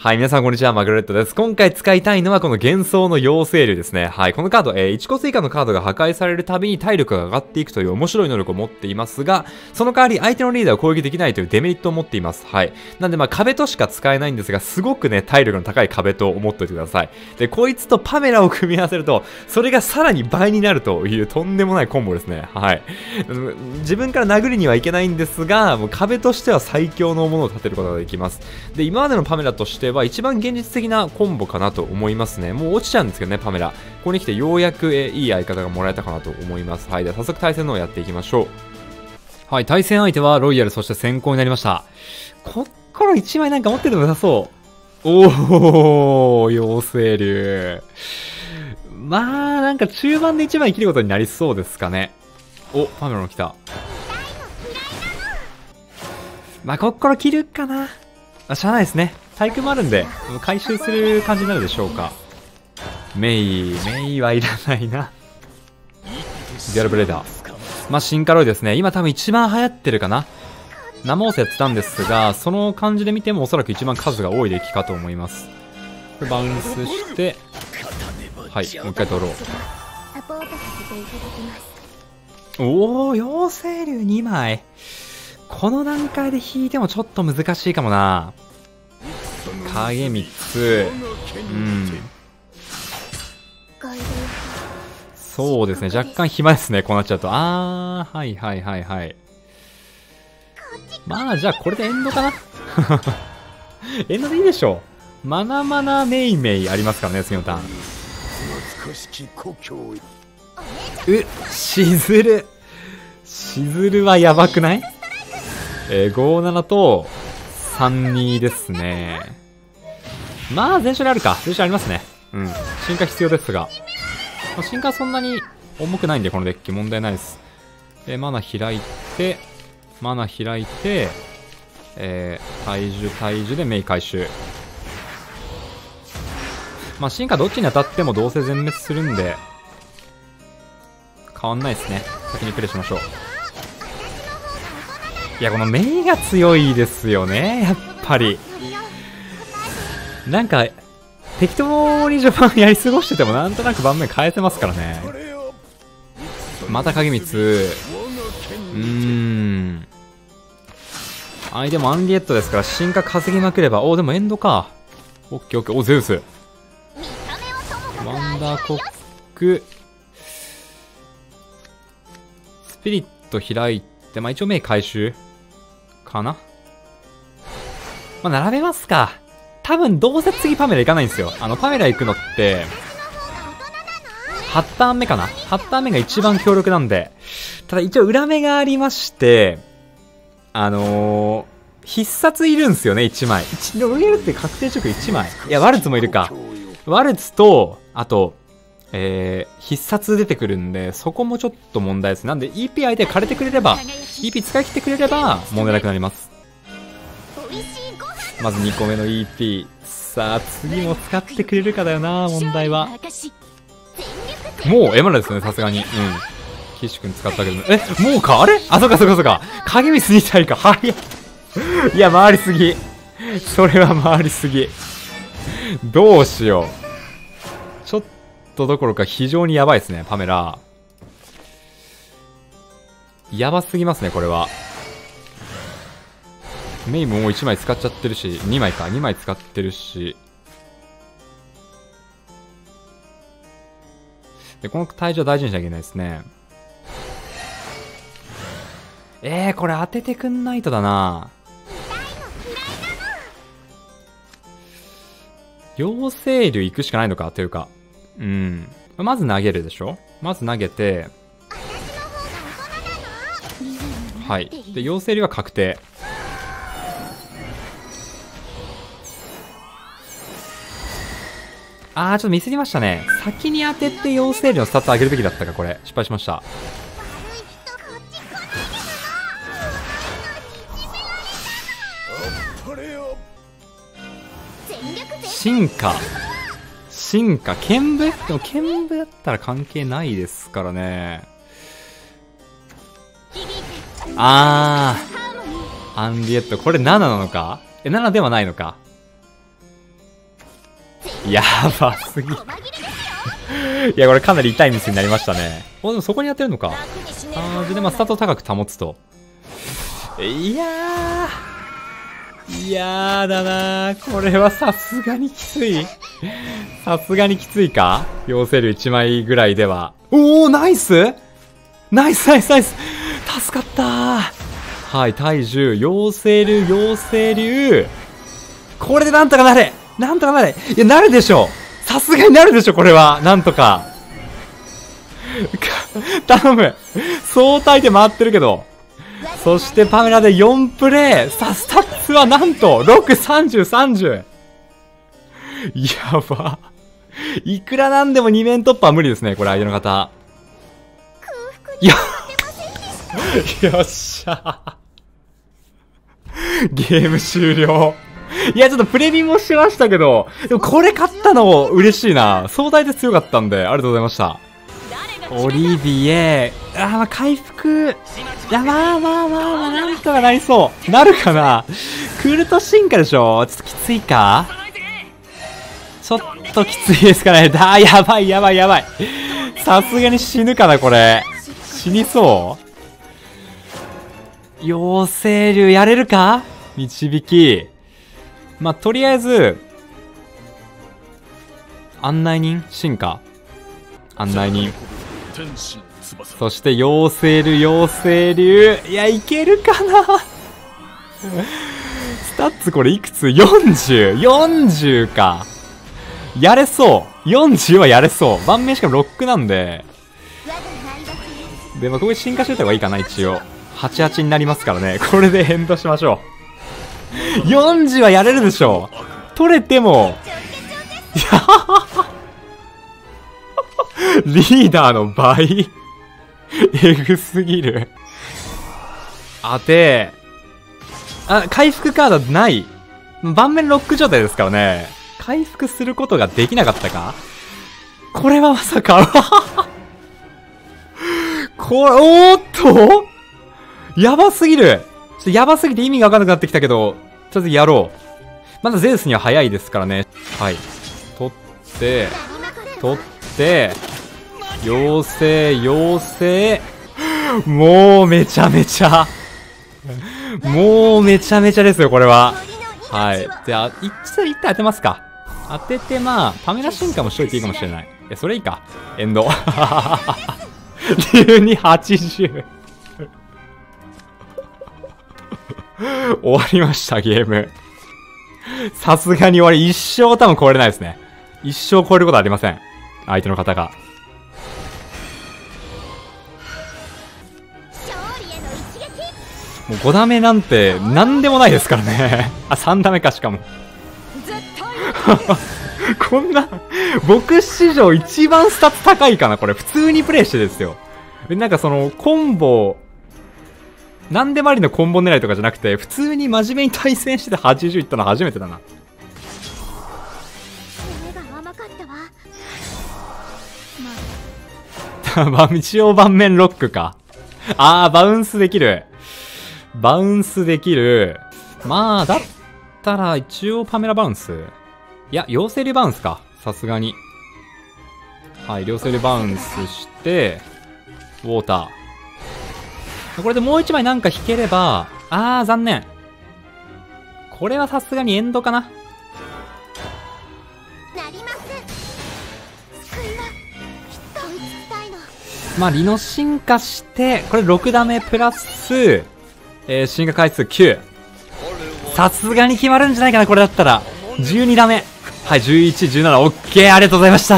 はい、皆さんこんにちは、マグレットです。今回使いたいのはこの幻想の妖精竜ですね。はい、このカード、1コス以下のカードが破壊されるたびに体力が上がっていくという面白い能力を持っていますが、その代わり相手のリーダーを攻撃できないというデメリットを持っています。はい。なんで壁としか使えないんですが、すごくね、体力の高い壁と思っておいてください。で、こいつとパメラを組み合わせると、それがさらに倍になるというとんでもないコンボですね。はい。自分から殴りにはいけないんですが、もう壁としては最強のものを立てることができます。で、今までのパメラとしては一番現実的なコンボかなと思いますね。もう落ちちゃうんですけどね、パメラ。ここに来てようやくいい相方がもらえたかなと思います。はい。では早速対戦の方やっていきましょう。はい。対戦相手はロイヤル、そして先行になりました。こっから1枚なんか持ってても良さそう。おー、妖精竜。まあ、なんか中盤で1枚切ることになりそうですかね。お、パメラの来た。まあ、こっから切るかな。しゃあないですね。対空もあるんで、回収する感じになるでしょうか。メイはいらないな。デュアルブレーダー。まあ、進化ロイですね。今多分一番流行ってるかな。生オセやってたんですが、その感じで見てもおそらく一番数が多いデッキかと思います。これバウンスして、はい、もう一回取ろう。おー、妖精竜2枚。この段階で引いてもちょっと難しいかもな。影3つ。そうですね。若干暇ですね。こうなっちゃうと。はい。まあ、じゃあこれでエンドかなエンドでいいでしょう。マナメイメイありますからね、次のターン。しずるはやばくない？57と32ですね。まあ、全勝であるか。全勝ありますね。進化必要ですが。進化そんなに重くないんで、このデッキ問題ないです。マナ開いて、体重でメイ回収。まあ、進化どっちに当たってもどうせ全滅するんで、変わんないですね。先にプレイしましょう。いや、このメイが強いですよね、やっぱり。なんか、適当に序盤やり過ごしててもなんとなく盤面変えてますからね。また影光。でもアンリエットですから進化稼ぎまくれば。でもエンドか。オッケー。ゼウス。ワンダーコック。スピリット開いて、一応目回収かな。並べますか。多分どうせ次パメラ行かないんですよ。パメラ行くのって、8ターン目かな。8ターン目が一番強力なんで。ただ一応裏目がありまして、必殺いるんすよね、1枚。ロイヤルって確定直1枚。いや、ワルツもいるか。ワルツと、あと、必殺出てくるんで、そこもちょっと問題です。なんで EP 相手枯れてくれれば、EP 使い切ってくれれば、問題なくなります。まず2個目の EP。さあ、次も使ってくれるかだよな、問題は。もう、エマラですよね、さすがに。岸君使ったけど、もうかあれそうか。影ミス2体か。早い。いや、回りすぎ。それは回りすぎ。どうしよう。ちょっとどころか非常にやばいですね、パメラ。やばすぎますね、これは。メイももう1枚使っちゃってるし、2枚使ってるし。で、この体重は大事にしなきゃいけないですね。これ当ててくんないとだな。妖精竜行くしかないのかというか。まず投げるでしょ。まず投げて、はい。で、妖精竜は確定。ちょっとミスりましたね。先に当てて妖精竜のスタッツ上げるべきだったか、これ。失敗しました。進化、剣舞？でも剣舞だったら関係ないですからね。アンリエット、これ7なのか？7ではないのか。 やばすぎ。いや、これかなり痛いミスになりましたね。お、でもそこにやってるのか。で、まあ、スタートを高く保つと。いやだなー。これはさすがにきつい。さすがにきついか、妖精竜1枚ぐらいでは。おー、ナイスナイスナイスナイス、助かったー。はい、体重、妖精竜。これでなんとかなれ。なんとかなれ。いや、なるでしょ。さすがになるでしょ、これは。なんとか。頼む。相対で回ってるけど。そしてパメラで4プレイ。さあ、スタッツはなんと、6、30、30。やば。いくらなんでも2面突破は無理ですね、これ相手の方。よっしゃ。ゲーム終了。いや、ちょっとプレビンもしましたけど、でもこれ勝ったの嬉しいな。壮大で強かったんで、ありがとうございました。オリビエ、まあ、回復。いや、まあ、なんとかなりそう。なるかな。クルト進化でしょ。ちょっときついか、ちょっときついですかね。やばい。さすがに死ぬかな、これ。死にそう。妖精竜やれるか、導き。まあ、とりあえず、案内人進化。案内人。そして、妖精竜。いや、いけるかな。スタッツこれいくつ ?40 か。やれそう。40はやれそう。盤面しかも6なんで。で、まあ、ここで進化しておいた方がいいかな、一応。88になりますからね。これでエンドしましょう。40はやれるでしょ。取れても。リーダーの倍えぐすぎる。回復カードない。盤面ロック状態ですからね。回復することができなかったか、これはまさか。おーっとやばすぎる。やばすぎて意味がわかんなくなってきたけど、とりあえずやろう。まだゼウスには早いですからね。はい。取って、妖精。もうめちゃめちゃですよ、これは。はい。じゃあ、一体当てますか。当てて、まあ、パメラ進化もしといていいかもしれない。それいいか。エンド。12、80。終わりました、ゲーム。さすがに終わり。一生多分超えれないですね。一生超えることはありません。相手の方が。もう5ダメなんて何でもないですからね。3ダメか、しかも。こんな、僕史上一番スタッツ高いかな、これ。普通にプレイしてですよ。なんかその、コンボ、なんでもありのコンボ狙いとかじゃなくて、普通に真面目に対戦してて80いったの初めてだな。一応盤面ロックか。バウンスできる。まあ、だったら一応パメラバウンス。いや、妖精竜バウンスか。さすがに。はい、妖精竜バウンスして、ウォーター。これでもう一枚なんか引ければ、残念。これはさすがにエンドかな。まあ、リノ進化して、これ6ダメプラス、進化回数9。さすがに決まるんじゃないかな、これだったら。12ダメ。はい、11、17、オッケー、ありがとうございました。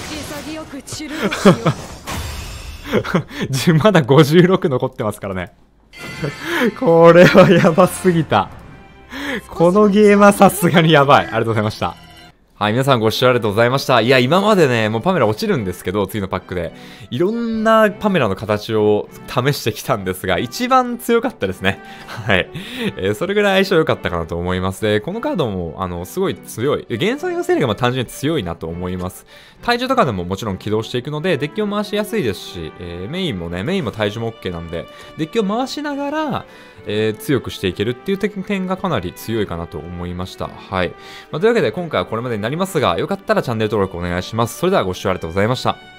まだ56残ってますからね。これはやばすぎた。このゲームはさすがにやばい。ありがとうございました。はい、皆さんご視聴ありがとうございました。いや、今までね、もうパメラ落ちるんですけど、次のパックで。いろんなパメラの形を試してきたんですが、一番強かったですね。はい。それぐらい相性良かったかなと思います。で、このカードも、すごい強い。幻想妖精が単純に強いなと思います。体重とかでももちろん起動していくので、デッキを回しやすいですし、メインも体重も OK なんで、デッキを回しながら、強くしていけるっていう点がかなり強いかなと思いました。はい。というわけで、今回はこれまでになりますが、よかったらチャンネル登録お願いします。それではご視聴ありがとうございました。